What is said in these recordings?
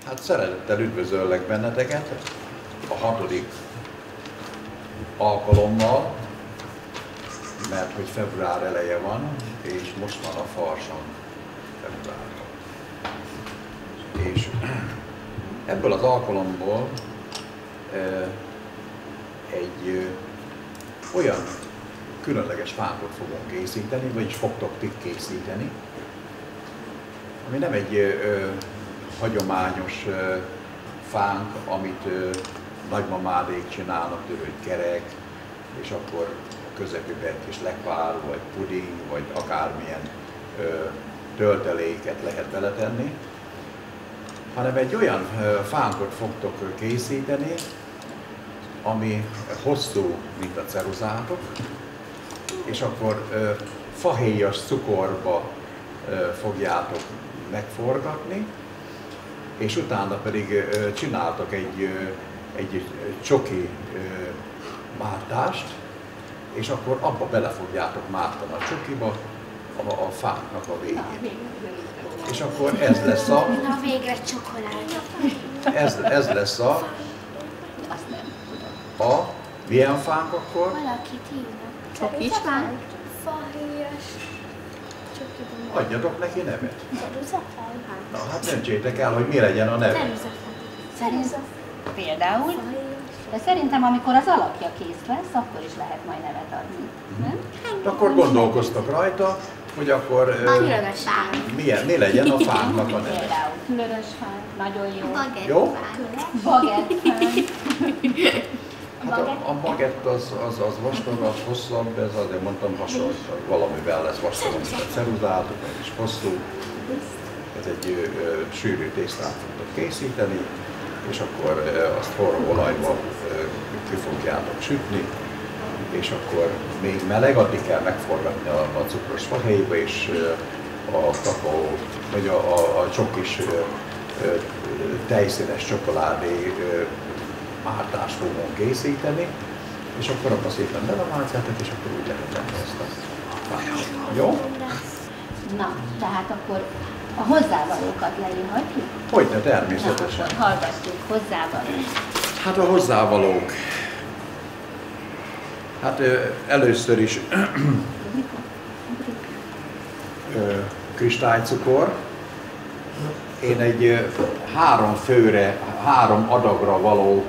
Hát szeretettel üdvözöllek benneteket a 6. alkalommal, mert hogy február eleje van, és most van a farsang februárban. És ebből az alkalomból egy olyan különleges fánkot fogunk készíteni, vagyis fogtok ti készíteni, ami nem egy hagyományos fánk, amit nagymamádék csinálnak, hogy kerek, és akkor a közepébe egy kis lekvár, vagy puding, vagy akármilyen tölteléket lehet beletenni, hanem egy olyan fánkot fogtok készíteni, ami hosszú, mint a ceruzátok, és akkor fahéjas cukorba fogjátok megforgatni, és utána pedig csináltok egy csoki mártást, és akkor abba bele fogjátok mártani a csokiba, a fáknak a végén. És akkor ez lesz a... Na végre csokolád. Ez lesz a milyen fánk akkor? Valakit hívnak. Csokis fánk? Fahéjas. Adjatok neki nevet. Ceruzafán? Na hát döntsétek el, hogy mi legyen a neve. Ceruzafán. Például, de szerintem amikor az alapja kész lesz, akkor is lehet majd nevet adni. Nem? Akkor gondolkoztak rajta, hogy akkor Különös fánk. mi legyen a fánknak a neve. Például különös fánk, nagyon jó. Bagett Jó? fánk. Bagett fánk. Hát a bagett az vastagabb, hosszabb, ez azért mondtam hasonló, valamivel lesz vastagabb, mint a ceruzátok, és hosszú. Ez egy sűrű tésztát fogtok készíteni, és akkor azt forró olajba ki fogjátok sütni, és akkor még meleg, addig kell megforgatni a cukros fahéjba, és a kakaó, vagy a csokis tejszínes csokoládé mártást fogunk készíteni, és akkor abban szépen belemártjátok, és akkor úgy lehet tenni ezt a fájt. Jó? Na, tehát akkor a hozzávalókat leírhatjuk? Hogyne, természetesen. Na, akkor hallgatjuk hozzávalók. Hát a hozzávalók. Hát először is kristálycukor. Én egy 3 főre, 3 adagra való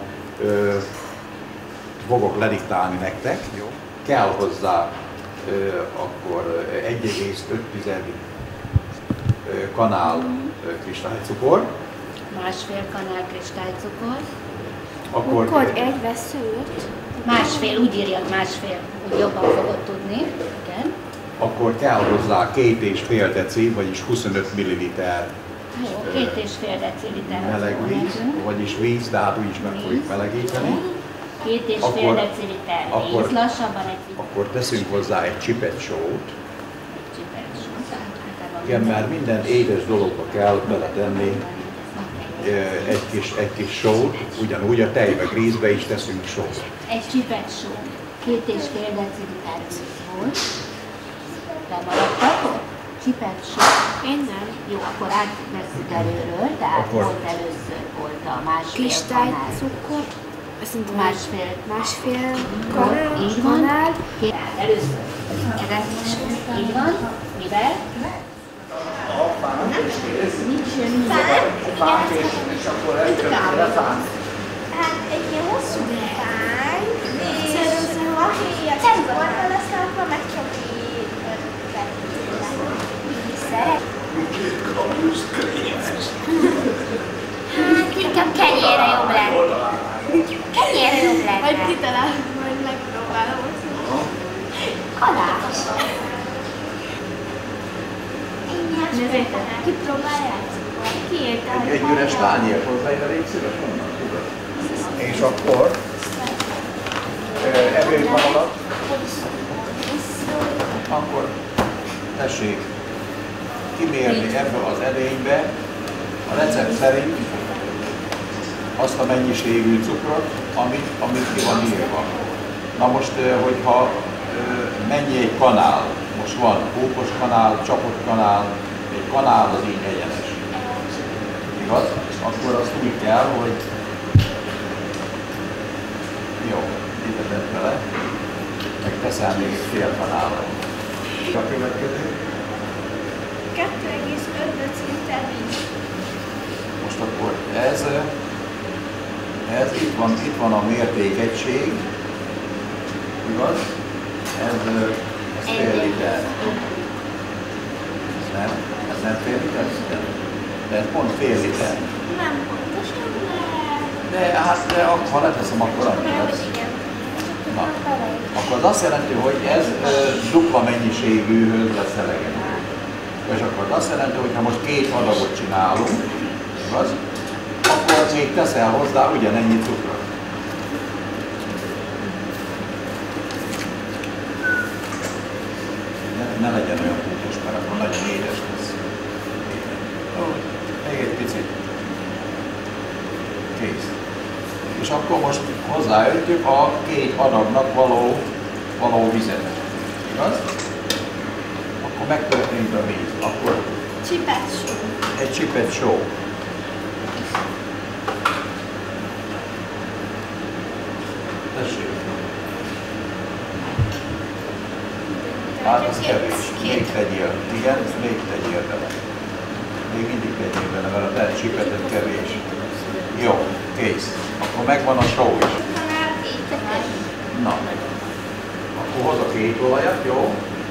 fogok lediktálni nektek. Jó. Kell hozzá akkor 1,5 kanál kristálycukor. Másfél kanál kristálycukor. Akkor egy veszőt. Másfél, úgy írjad másfél, hogy jobban fogod tudni. Igen. Akkor kell hozzá 2,5 deci, vagyis 25 milliliter Jó, 2,5 deciliter meleg víz, vagyis víz, de hát úgy is meg fogjuk melegíteni. 2,5 Akkor- deciliter akkor- víz, lassabban egy Akkor teszünk hozzá egy csipet sót. csipet. Igen, mert minden édes dologba kell beletenni egy kis sót, ugyanúgy a tejbe, grízbe is teszünk sót. Egy csipet só, 2,5 deciliter víz volt. Lemaradtak? Csipet só. Én nem. Jó, akkor átvesszük előről, tehát Akkor- volt először volt a másfél kanál. Kristálycukor. Azt mondom, Másfél kanál. így van. Kanál. Először így van, mivel? Hát egy ilyen hosszú fány, és fahéjas cukorral lesz rakva, meg csoki szeret. Hát inkább kenyérre jobb lenne. Kenyérre jobb lenne. Majd kitalálom, majd megpróbálom azt. Kalács. Kipróbálják? Kiírta. Egy üres tányért hozzájön, légy szíves, onnan tudod. És akkor ebédban alatt, akkor tessék kimérni ebbe az edénybe a recept szerint azt a mennyiségű cukrot, amit ki van írva. Na most, hogyha mennyi egy kanál, most van pókos kanál, csapott kanál, egy kanál az így egyenes. Igaz? Akkor akkor azt úgy kell, hogy jó, ide tett vele, meg teszel még egy fél kanálon. A következő? 2,5 deciliter víz. Most akkor ez itt van a mértékegység, igaz? Ez fél liter. Ez nem fél liter? De ez pont fél liter. Nem pontosan, De ha leteszem, akkor annyi lesz. Na, akkor az azt jelenti, hogy ez dupla mennyiségűhöz lesz elegendő. És akkor azt jelenti, hogy ha most 2 adagot csinálunk, igaz? Akkor még teszel hozzá ugyanennyi cukrot. Ne legyen olyan húgos, mert akkor nagyon édes lesz. Még egy picit. Kész. És akkor most hozzáöntjük a 2 adagnak való vizet. Igaz? Akkor megtörténik a víz. Akkor csipet só. egy csipet só. Tessék. Hát ez kevés. Még tegyél. Igen, még tegyél bele. Még mindig tegyél bele, mert a te csipetet kevés. Jó, kész. Akkor megvan a só is. Na, akkor hoz a 2 olajat, jó?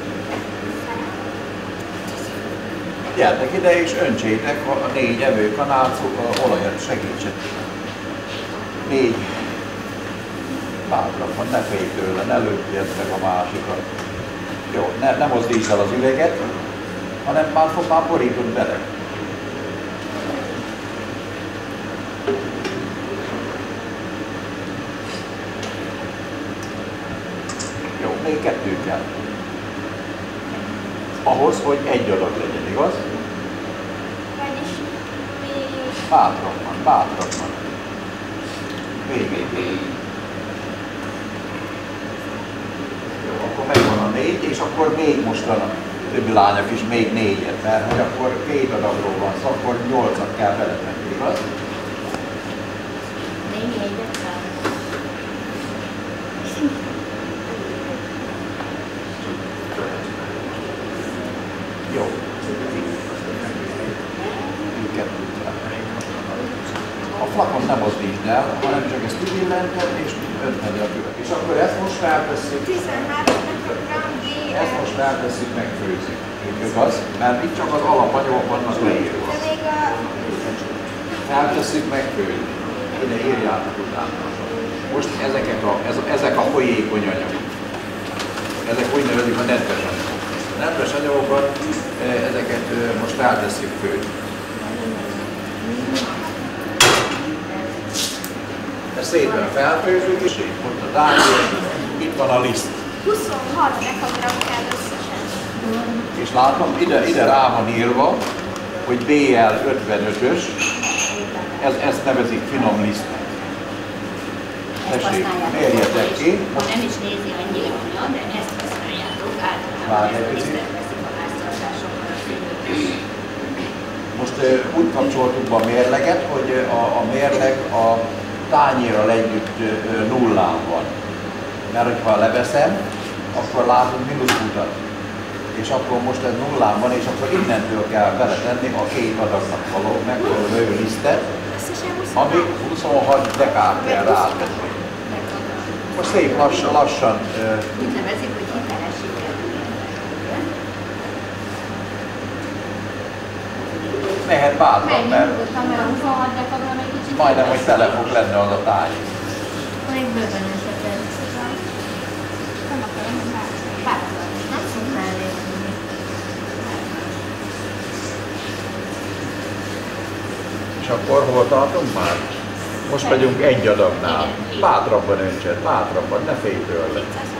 Gyertek ide és öntsétek a 4 evőkanál olajat, segítsen. 4. Bátrabban, ne félj tőle, ne lőjed meg a másikat. Jó, ne mozdítsd el az üveget, hanem már borítod bele. Jó, még 2 kell. Ahhoz, hogy 1 adag legyen, igaz? Vagyis még... Bátrabban. Még. Jó, akkor megvan a 4, és akkor még most a többi lányok is még 4-et, mert hogy akkor 2 adagról van szó, akkor 8-at kell beletenni, igaz? Még 4-et kell. Jó. A flakon nem mozdítsd el, hanem csak ezt kibillented és önted a követ. És akkor ezt most feltesszük. 13 mikrogram GL. Ezt most feltesszük, megfőzzük. Igaz? Mert itt csak az alapanyagok vannak leírva. De még a... Feltesszük, megfőzni. Ide írjátok utána. Most ezek a folyékony anyagok. Ezek úgy nevezik a nedves anyagok. A nedves anyagokat, ezeket most feltesszük főzni. Ezt szépen felfőzzük, és ott a dátum, itt van a liszt. 26 mikrogram kell összesen. És látom, ide rá van írva, hogy BL 55-ös, ezt nevezik finom lisztnek. Tessék, mérjetek ki. Most nem is nézi annyira anya, de ezt használjátok általában. Most úgy kapcsoltuk be a mérleget, hogy a mérleg a tányérral együtt nullán van. Mert ha leveszem, akkor látunk mínuszkutat. És akkor most ez nullán van, és akkor innentől kell beletenni a 2 adagnak való megfelelő lisztet, ami 26 dekát kell rátenni. Most szép lassan Úgy nevezik, hogy hitelességet. mehet bátran, mert Nyugodtan, mert a 26 dekagram egy kicsit... majdnem, hogy tele fog lenni az a táj. Még bőven eseted. Nem akarom, hogy bátran. Nem szoktál nézni. És akkor hol tartunk már? Most vagyunk 1 adagnál. Bátrabban öntsed, bátrabban, ne félj tőle.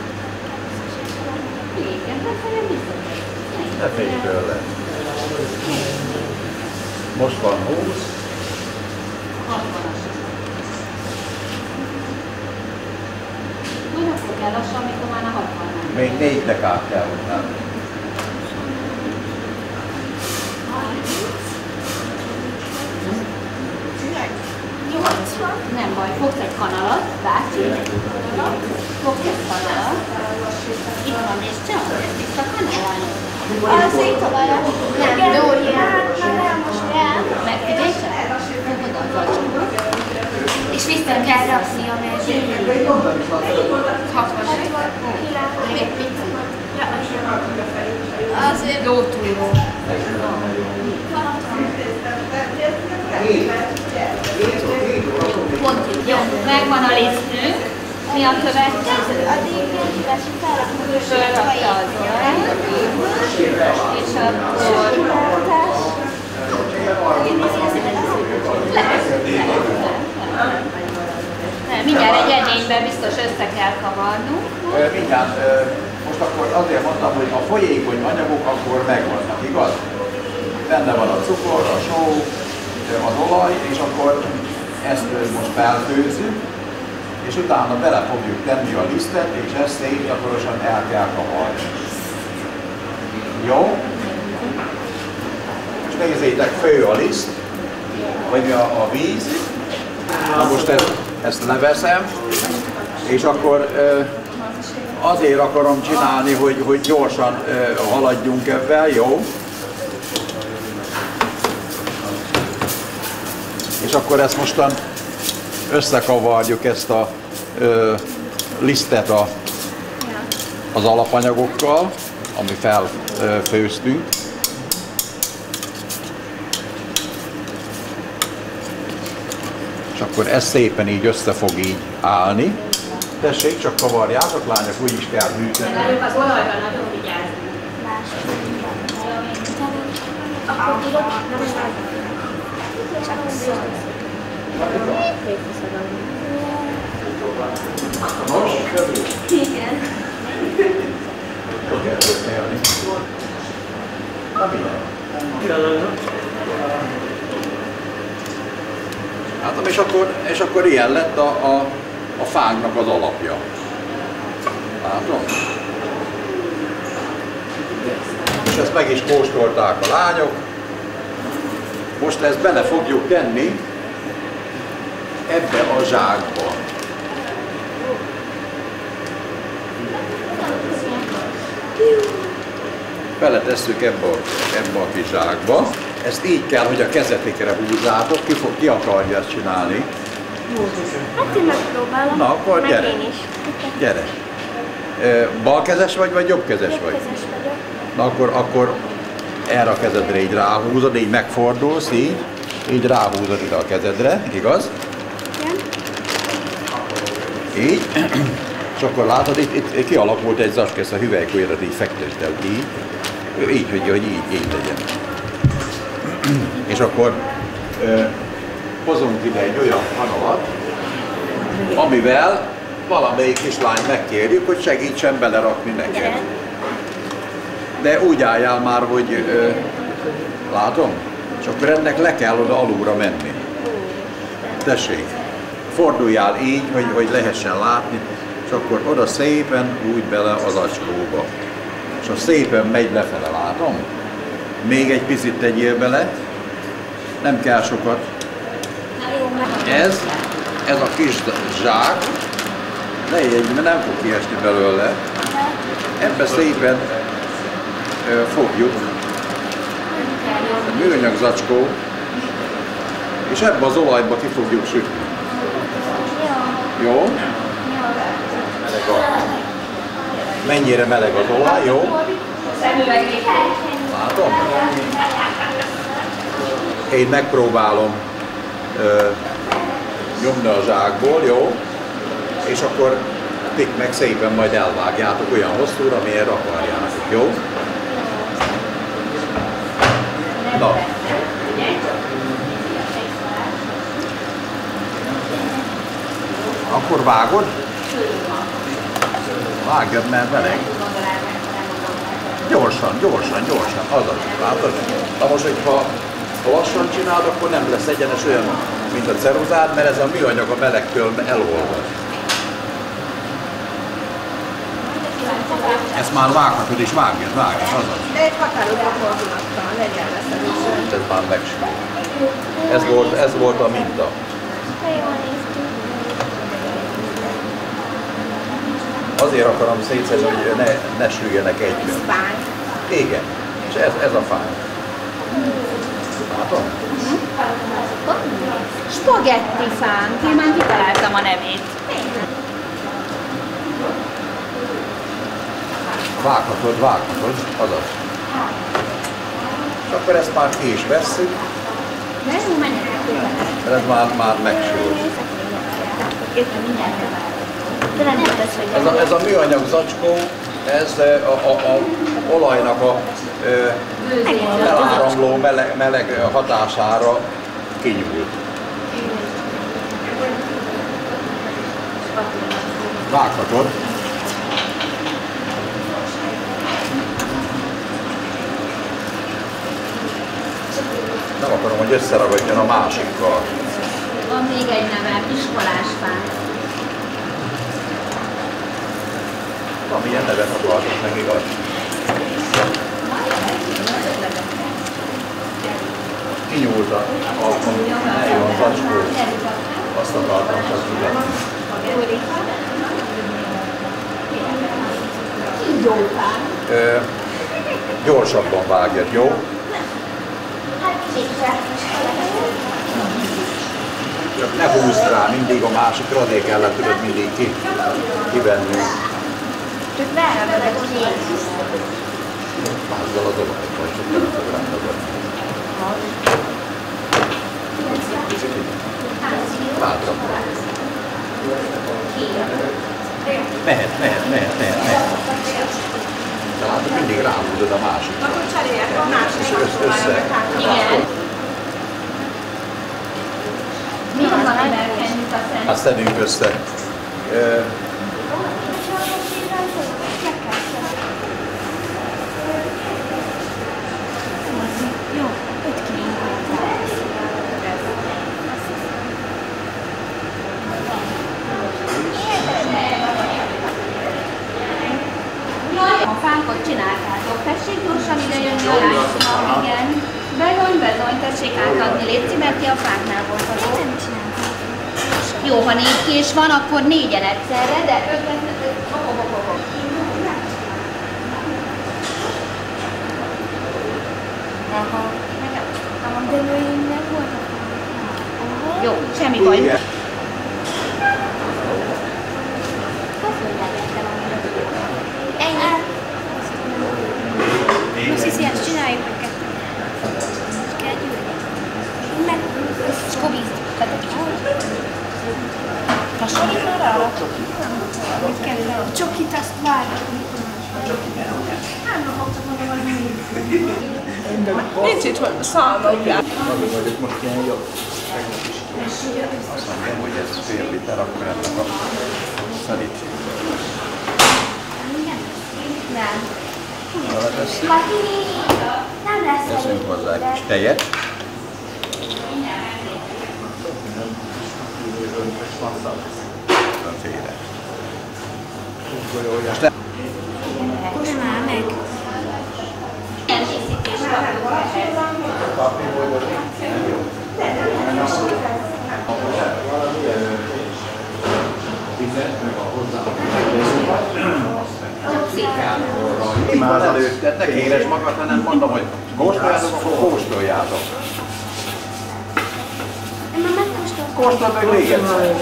Igen, de szerintem visszatérsz. Ne félj tőle. Most van 20. 60-as. Majd akkor kell lassan, amikor már a 60-nál. Még 4 dekát kell hozzá. Nem baj, fogsz egy kanalat, Bácsi. Fogsz egy kanalat. Itt van, és csak itt a kanalán. A szétolajat. Nem, Dóriát. Nem, most el. Megfigyelj csak? Fogod a zacskót. És vissza kell rakni a mezőre. 60. Még picit. Azért lótúró. Pont így. Jó, megvan a lisztünk. Mi a következő? Addig kíváncsi felrakni. Fölrakta az olajat. És akkor mindjárt egy edényben biztos össze kell kavarnunk. Mindjárt, most akkor azért mondtam, hogy a folyékony anyagok akkor megvannak, igaz? Benne van a cukor, a só, az olaj, és akkor ezt most felfőzzük, és utána bele fogjuk tenni a lisztet, és ezt szép gyakorosan el kell kavarni. Jó? És nézzétek, fő a liszt, vagy a víz. Na most ezt leveszem, és akkor azért akarom csinálni, hogy gyorsan haladjunk ebben, jó? És akkor ezt mostan összekavarjuk ezt a lisztet az alapanyagokkal, ami felfőztünk. És akkor ez szépen így össze fog így állni. Tessék, csak kavarjátok, lányok, úgy is kell hűteni. Előbb az olajra nagyon vigyázni. Akkor tudod, Nos, igen. hogy kell történni? Na milyen? Látom, és akkor ilyen lett a fánknak az alapja. Látom? És ezt meg is kóstolták a lányok. Most ezt bele fogjuk tenni ebbe a zsákba. Beletesszük ebbe a kis zsákba. Ezt így kell, hogy a kezetekre húzzátok. Ki akarja ezt csinálni? Hát én megpróbálom. Na, akkor meg gyere. Én is. Gyere. Balkezes vagy jobbkezes vagy? Jobbkezes vagyok. Na akkor erre a kezedre így ráhúzod, így megfordulsz, így ráhúzod ide a kezedre, igaz? Igen. Így. És akkor látod, itt kialakult egy zacska, ezt a hüvelykujjadat így fektesd el, így, hogy így legyen. És akkor hozunk ide egy olyan kanalat, amivel valamelyik kislányt megkérjük, hogy segítsen belerakni neked. De úgy álljál már, hogy látom, és akkor ennek le kell oda alulra menni. Tessék, forduljál így, hogy lehessen látni, és akkor oda szépen úgy bele az acskóba. És az szépen megy lefele, látom? Még egy picit tegyél bele, nem kell sokat. Ez a kis zsák, ne jegy, mert nem fog kiesni belőle. Ebbe szépen fogjuk, a műanyag zacskó, és ebbe az olajba ki fogjuk sütni. Jó? Mennyire meleg az olaj, jó? Látom? Én megpróbálom nyomni a zsákból, jó? És akkor tik meg szépen majd elvágjátok olyan hosszúra, amilyen akarjátok, jó? Na. Akkor vágod? Vágjad, mert meleg. Gyorsan, azaz, látod? Na most, hogyha lassan csinálod, akkor nem lesz egyenes olyan, mint a ceruzád, mert ez a műanyag a melegtől elolvad. Ezt már vághatod és vágjad, azaz. De egy határozott mozdulatra legyen lesz. Ez már megsült. Ez volt a minta. De jól néztünk. Azért akarom szétszedni, hogy ne süljenek egyben. Fány. Igen, és ez a fány. Látom? Spagetti fánk. Én már kitaláltam a nevét. Vághatod, azaz. És akkor ezt már ki is vesszük, Nem, menjetek mert ez már megsült. De nem tudod, hogy Ez a műanyag zacskó, ez a olajnak a eláramló meleg hatására kinyúlt. Vághatod. Nem akarom, hogy összeragadjon a másikkal. Van még egy nevem, iskolás fánk. Amilyen nevet akartok meg, igaz? Kinyúlt a nejlon zacskó. Azt akartam csak figyelni. Gyorsabban vágjad, jó? Csak ne húzd rá mindig a másikra, azért kellett tudod mindig kivenni. csak ráragadok ki. Azzal az olajt, vagy csak nem tudod ráragadni. Hátra. Mehet. De látod, mindig ráhúzod a másikra. Akkor cserélják a másik. És össze. Igen. Mi az, amivel kenjük a szemet? Azt tegyünk össze. Jó, 5 kiló. A fánkot csináltátok, tessék gyorsan ide jönni a lányoknak, igen. Bezony, tessék átadni, légy mert ti a fánknál voltatok. Jó, ha 4 kés van, akkor 4-en egyszerre, de 5-en... De nőinknek voltak. Jó, semmi baj. Ennyi. Most hiszi, ezt csináljuk meg kettőt. Most kell gyűlni. Meg. És akkor víz. Hasonlít már arra? Mit kell le? A csokit azt várjuk. Nem fogtok mondani, hogy mi. Nincs itt, hogy számolják. Azon vagyok most ilyen jobb. Azt mondjam, hogy ez fél liter, akkor ennek a szerítség. Nem. Beletesszük. Nem lesz. Teszünk hozzá egy kis tejet. Különféle. Most le... Nem áll meg. Már előtt, ne kéresd magad, hanem mondom, hogy kóstoljátok, akkor kóstoljátok. Én már megkóstoltam. Kóstold meg még egyszer.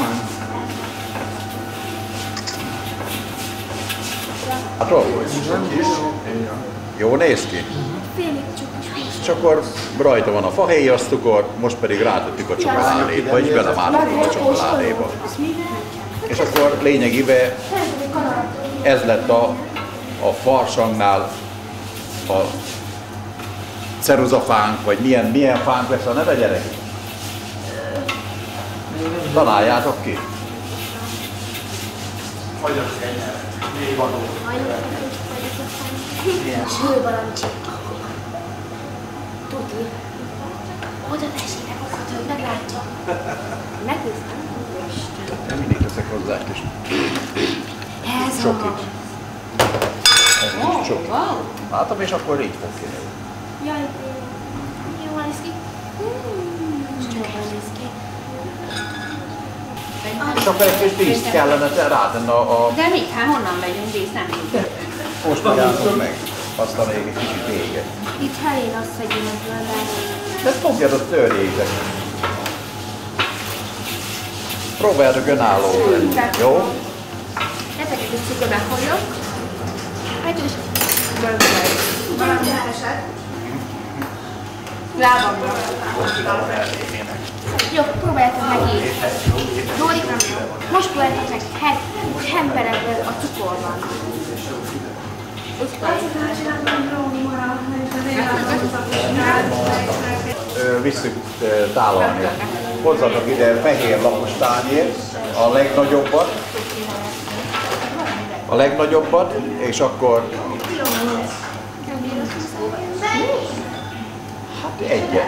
Látod? Jó néz ki? Félig csukos. És akkor rajta van a fahéjas cukor, most pedig rátettük a csokoládéba, és belemártunk a csokoládéba. És akkor lényegében ez lett a farsangnál a ceruzafánk, vagy milyen fánk lesz a neve, gyerekek? Találjátok ki. Sőbalancsi. Tudni. Oda tessétek, hogy meglátja. Megnéztem. Nem mindig teszek hozzá egy kis Ez csokit. Ez kis csoki. Látom, és akkor így fog kinőni. Jaj, jól néz ki. Jól néz ki. csak egy kis díszt kellene rátenni a... De mit? Hát honnan megyünk dísz? Nem tudjuk. Most magyarázom meg. Aztán még egy kicsit véget. Itt helyén azt szedjünk a De fogjad a törjétek. Próbáljátok önállóan. Jó? Ezeket is szükre befolyok. Hát és valami esett. Lábamra. Jó, próbáljátok meg így. Dóri, most próbáljátok meg hemperedve a cukorban. Visszük tálalni. Hozzatok ide fehér lapos tányért, a legnagyobbat, és akkor hát egyet.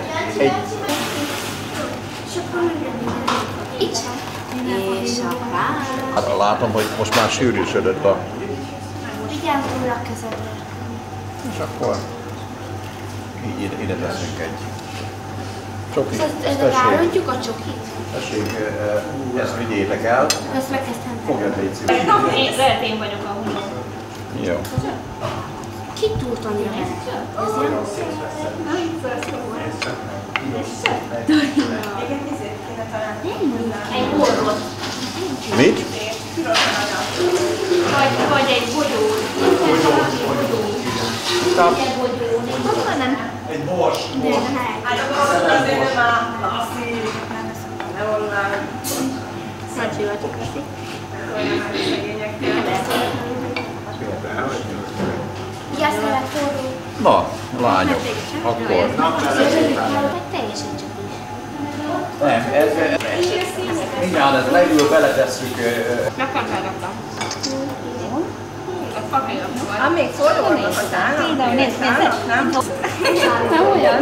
És a pár. Hát látom, hogy most már sűrűsödött a... Vigyázz újra a kezedre. És akkor így ide teszünk egy csokit. Ezt rárontjuk a csokit? Tessék, ezt vigyétek el. Ezt megkezdtem. Fogja légy szíves. Lehet én vagyok a húzó. Jó. Ki túlt annyira bele? Ez Egy borrot. Mit? Vagy egy bogyó. Egy bors. Azért már lasszi. Nem onnan. Nagy vagyok, Laci. Vigyázz vele forró. Na, lányok, akkor. Teljesen csak is. Nem, ez mindjárt ez leül, beletesszük. Megkapálgattam. Hát még forrónak a tának? Nézd, Nem? nem olyan.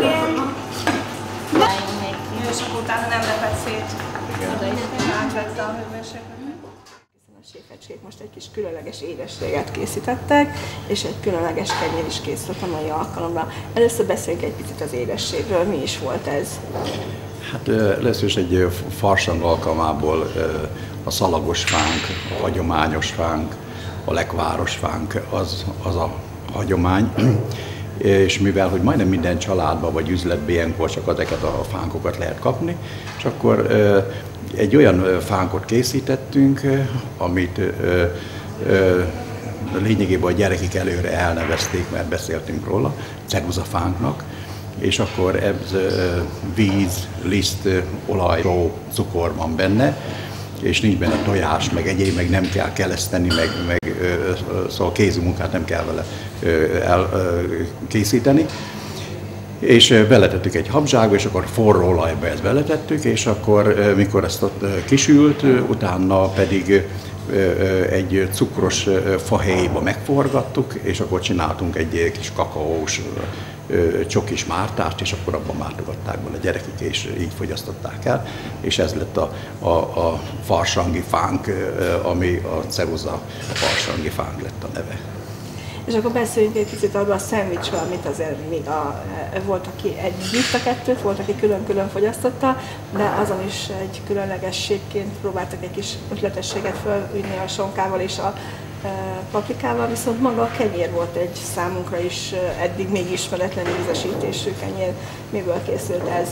És akkor utána nem lepett szét. Átvette a hőmérséklet. A séfecskék most egy kis különleges édességet készítettek, és egy különleges kenyér is készült a mai alkalomra. Először beszéljünk egy picit az édességről, mi is volt ez? Hát először is egy farsang alkalmából a szalagos fánk, a hagyományos fánk, a lekváros fánk az a hagyomány. És mivel, hogy majdnem minden családban vagy üzletben ilyenkor csak ezeket a fánkokat lehet kapni, és akkor egy olyan fánkot készítettünk, amit lényegében a gyerekek előre elnevezték, mert beszéltünk róla, ceruzafánknak, és akkor ez víz, liszt, olaj, só, cukor van benne, és nincs benne tojás, meg egyéb, meg nem kell keleszteni, szóval kézi munkát nem kell vele elkészíteni. És beletettük egy habzságba, és akkor forró olajba ezt beletettük, és akkor mikor ezt ott kisült, utána pedig egy cukros fahéjba megforgattuk, és akkor csináltunk egy kis kakaós csokis mártást, és akkor abban mártogatták bele a gyerekek, és így fogyasztották el, és ez lett a farsangi fánk, ami a ceruza farsangi fánk lett a neve. És akkor beszéljünk egy picit arról a szendvicsről, amit azért még volt, aki együtt a kettőt, volt, aki külön-külön fogyasztotta, de azon is egy különlegességként próbáltak egy kis ötletességet felvinni a sonkával és a paprikával, viszont maga a kenyér volt egy számunkra is eddig még ismeretlen ízesítésű kenyér. Miből készült ez?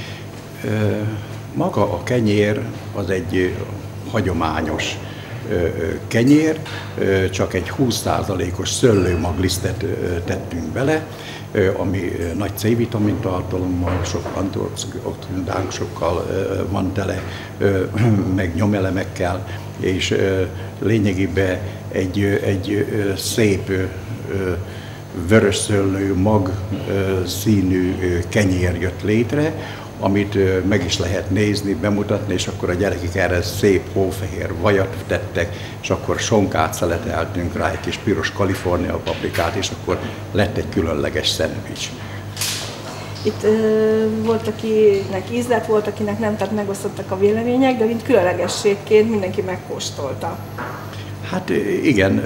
Maga a kenyér az egy hagyományos kenyér, csak egy 20%-os szőlőmaglisztet tettünk bele, ami nagy C-vitamin tartalommal, sok antioxidánsokkal van tele, meg nyomelemekkel, és lényegében egy szép vörösszőlő mag színű kenyér jött létre, amit meg is lehet nézni, bemutatni, és akkor a gyerekek erre szép hófehér vajat tettek, és akkor sonkát szeleteltünk rá, egy kis piros Kalifornia paprikát, és akkor lett egy különleges szendvics. Itt volt, akinek ízlet, volt, akinek nem, tehát megosztottak a vélemények, de mint különlegességként mindenki megkóstolta. Hát igen,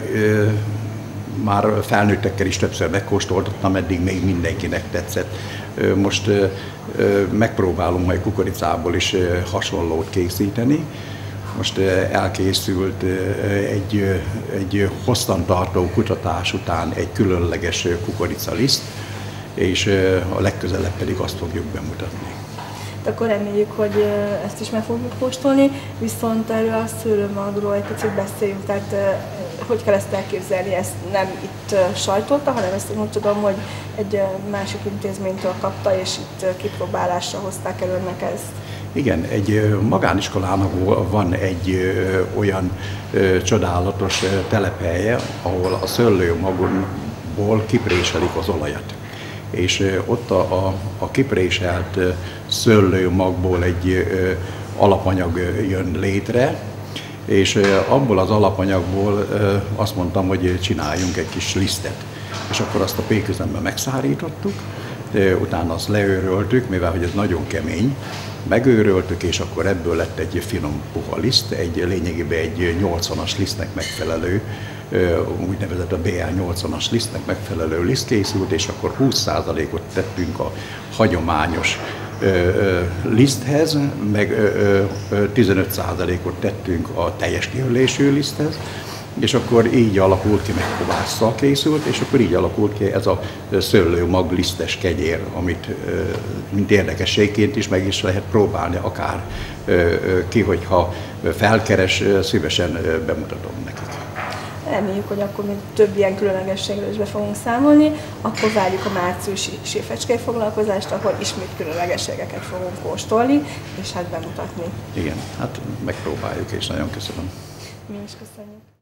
már felnőttekkel is többször megkóstoltattam, eddig még mindenkinek tetszett. Most megpróbálunk majd kukoricából is hasonlót készíteni, most elkészült egy hosszantartó kutatás után egy különleges kukoricaliszt, és a legközelebb pedig azt fogjuk bemutatni. Akkor reméljük, hogy ezt is meg fogjuk kóstolni, viszont erről a szőlőmagról egy picit beszéljünk, tehát hogy kell ezt elképzelni, ezt nem itt sajtolta, hanem ezt úgy tudom, hogy egy másik intézménytől kapta, és itt kipróbálásra hozták el önnek ezt. Igen, egy magániskolának van egy olyan csodálatos telephelye, ahol a szőlőmagból kipréselik az olajat. És ott a kipréselt szőlőmagból egy alapanyag jön létre, és abból az alapanyagból azt mondtam, hogy csináljunk egy kis lisztet. És akkor azt a péküzemben megszárítottuk, utána azt leőröltük, mivel hogy ez nagyon kemény, megőröltük, és akkor ebből lett egy finom puha liszt, lényegében egy 80-as lisztnek megfelelő, úgynevezett a BL80-as lisztnek megfelelő liszt készült, és akkor 20%-ot tettünk a hagyományos liszthez, meg 15%-ot tettünk a teljes kiölésű liszthez, és akkor így alakult ki, meg kovásszal készült, és akkor így alakult ki ez a szőlőmag lisztes kegyér, amit mint érdekességként is meg is lehet próbálni, akár ki, hogyha felkeres, szívesen bemutatom nekik. Reméljük, hogy akkor még több ilyen különlegességről is be fogunk számolni, akkor várjuk a márciusi séfecskei foglalkozást, ahol ismét különlegességeket fogunk kóstolni, és hát bemutatni. Igen, hát megpróbáljuk, és nagyon köszönöm. Mi is köszönjük.